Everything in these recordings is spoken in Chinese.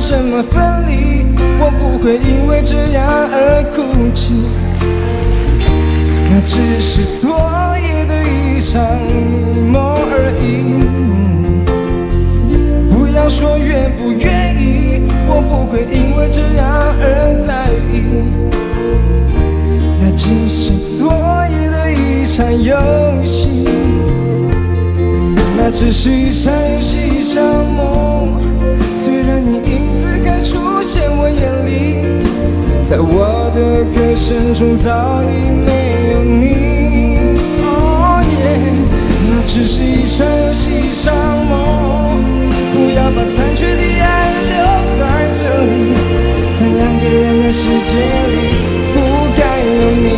什么分离，我不会因为这样而哭泣。那只是昨夜的一场梦而已。不要说愿不愿意，我不会因为这样而在意。那只是昨夜的一场游戏，那只是一场游戏，一场梦。虽然你影子还出现我眼里，在我的歌声中早已没有你。哦耶，那只是一场游戏，一场梦。不要把残缺的爱留在这里，在两个人的世界里不该有你。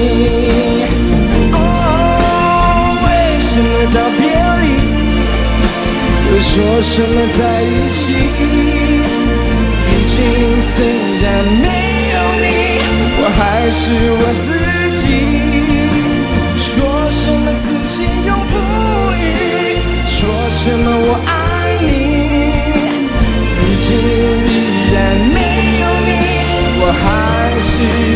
哦，为什么道别离又说什么在一起？毕竟虽然没有你，我还是我自己。说什么此心永不渝，说什么我爱你，毕竟依然没有你，我还是